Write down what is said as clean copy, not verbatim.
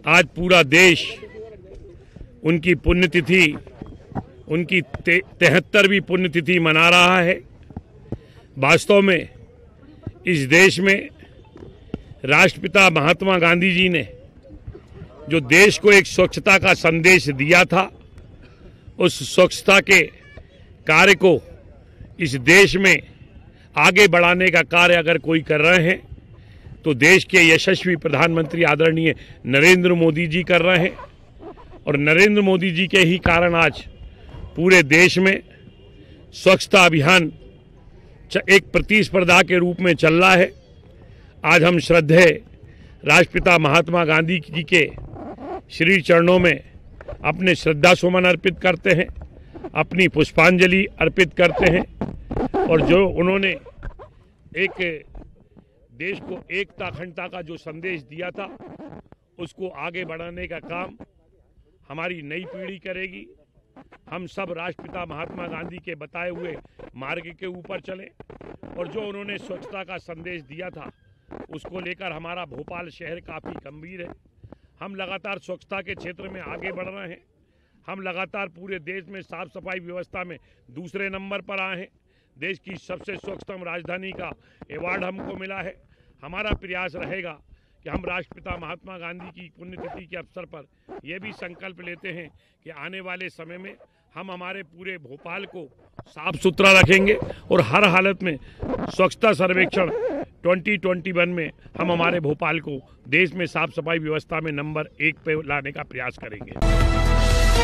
आज पूरा देश उनकी पुण्यतिथि, उनकी 73वीं पुण्यतिथि मना रहा है। वास्तव में इस देश में राष्ट्रपिता महात्मा गांधी जी ने जो देश को एक स्वच्छता का संदेश दिया था, उस स्वच्छता के कार्य को इस देश में आगे बढ़ाने का कार्य अगर कोई कर रहे हैं तो देश के यशस्वी प्रधानमंत्री आदरणीय नरेंद्र मोदी जी कर रहे हैं। और नरेंद्र मोदी जी के ही कारण आज पूरे देश में स्वच्छता अभियान एक प्रतिस्पर्धा के रूप में चल रहा है। आज हम श्रद्धेय राष्ट्रपिता महात्मा गांधी जी के श्री चरणों में अपने श्रद्धा सुमन अर्पित करते हैं, अपनी पुष्पांजलि अर्पित करते हैं। और जो उन्होंने एक देश को एकता अखंडता का जो संदेश दिया था, उसको आगे बढ़ाने का काम हमारी नई पीढ़ी करेगी। हम सब राष्ट्रपिता महात्मा गांधी के बताए हुए मार्ग के ऊपर चलें और जो उन्होंने स्वच्छता का संदेश दिया था, उसको लेकर हमारा भोपाल शहर काफ़ी गंभीर है। हम लगातार स्वच्छता के क्षेत्र में आगे बढ़ रहे हैं। हम लगातार पूरे देश में साफ सफाई व्यवस्था में दूसरे नंबर पर आए हैं। देश की सबसे स्वच्छतम राजधानी का अवार्ड हमको मिला है। हमारा प्रयास रहेगा कि हम राष्ट्रपिता महात्मा गांधी की पुण्यतिथि के अवसर पर यह भी संकल्प लेते हैं कि आने वाले समय में हम हमारे पूरे भोपाल को साफ सुथरा रखेंगे और हर हालत में स्वच्छता सर्वेक्षण 2021 में हम हमारे भोपाल को देश में साफ सफाई व्यवस्था में नंबर 1 पे लाने का प्रयास करेंगे।